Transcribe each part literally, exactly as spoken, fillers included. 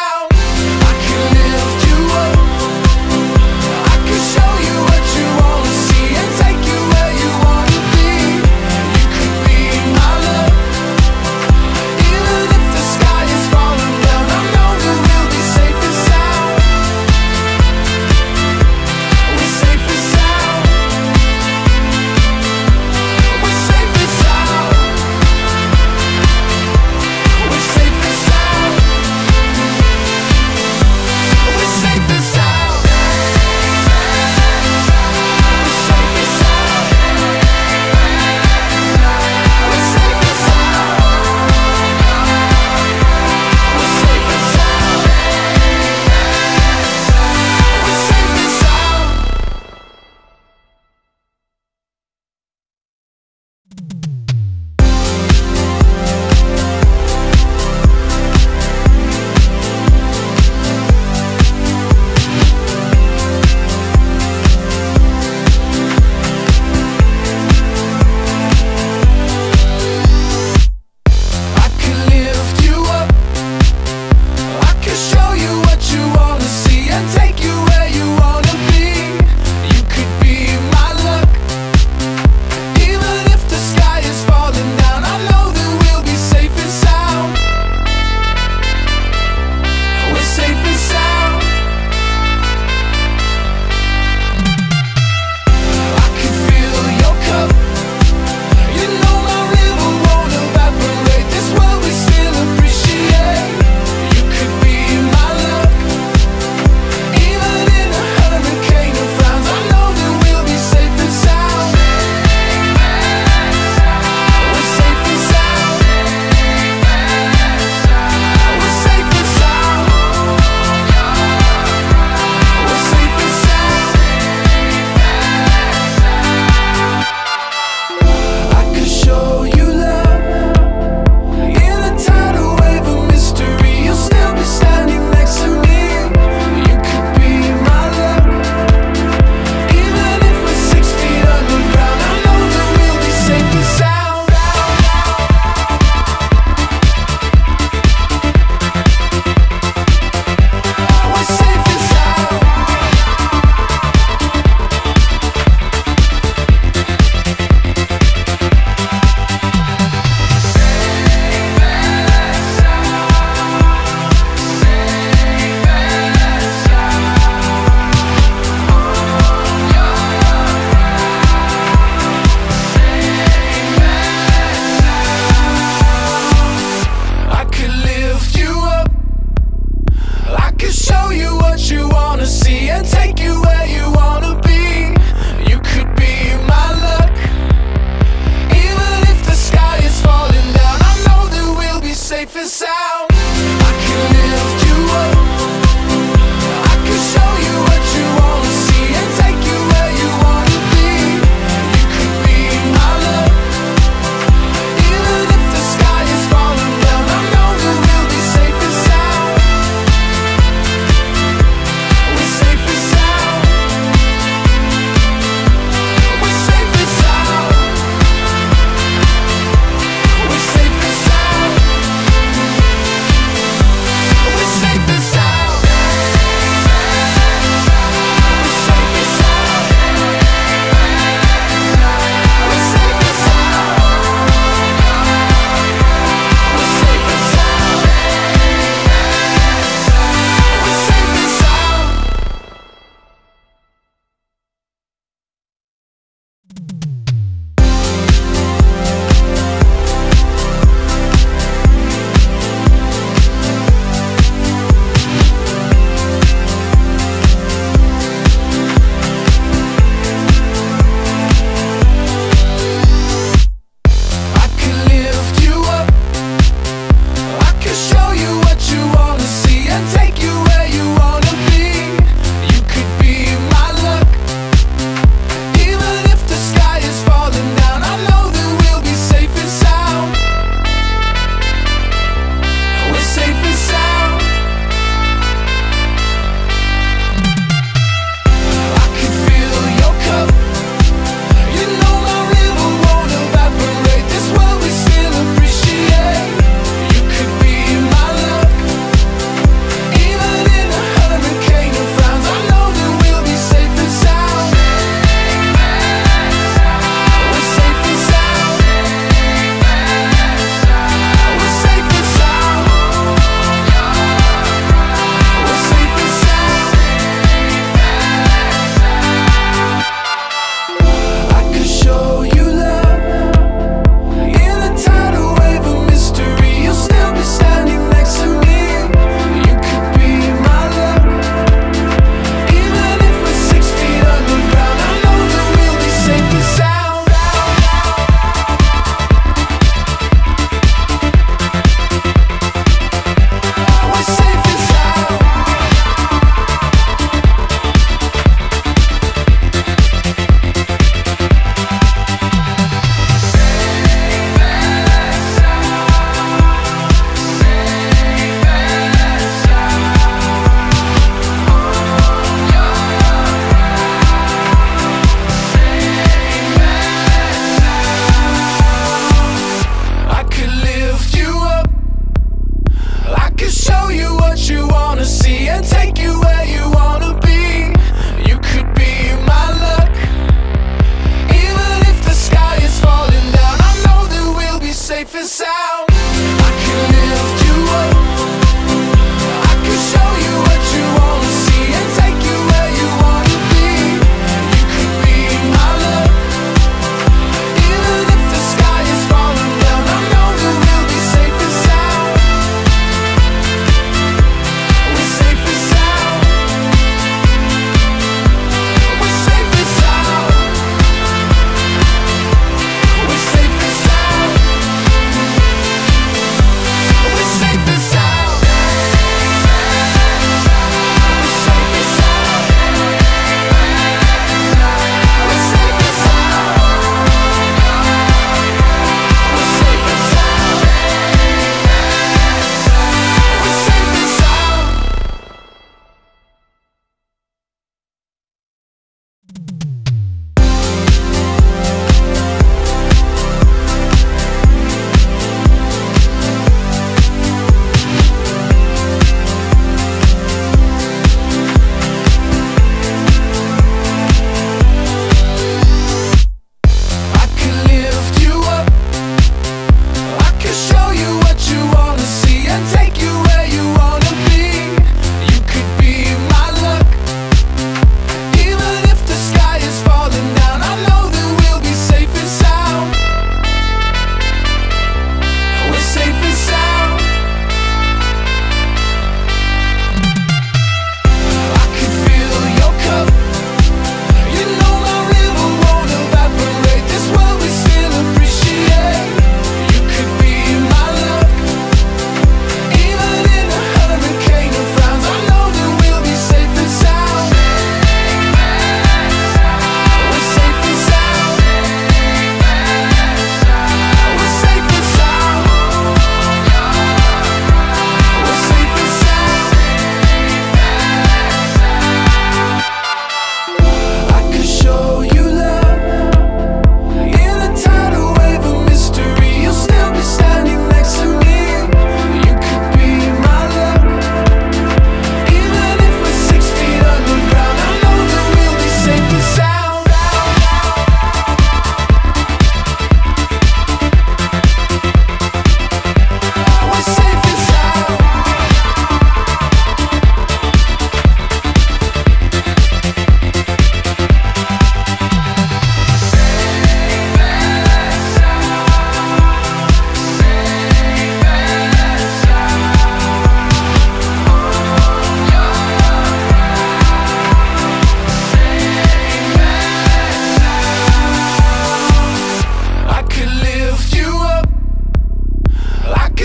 sound. I can lift you up, I can show you what you wanna see and take you where you wanna be. You could be my love, even if the sky is falling down. I know that we'll be safe and sound. We're safe and sound. We're safe and sound. We're safe and sound. We're safe and sound. We're safe and sound. We're safe and sound. We're safe and sound. We're safe and sound. I can lift you up, I can show you what you wanna see and take you where you wanna be. You could be my luck, even if the sky is falling down. I know that we'll be safe and sound. We're safe and sound. I can fill your cup, you know my river won't evaporate. This world we still appreciate. You could be my luck, even in a hurricane of frowns. I know that we'll be safe and sound. We're safe and sound. We're safe and sound. We're safe and sound. I could show you love in a tidal wave of mystery. You'll still be standing next to me. You could be my luck, even if we're six feet underground. I know that we'll be safe and sound. We're safe and sound. I could lift you up, I could show you what you wanna see and take you where you wanna be. You could be my luck, even if the sky is falling down. I know that we'll be safe and sound. I can lift you up, I can show you what you wanna see and take you where you wanna be. You could be my love, even if the sky is falling down. I know that we'll be safe and sound. We're safe and sound. We're safe and sound. We're safe and sound.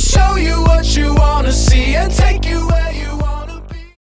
show you what you wanna see and take you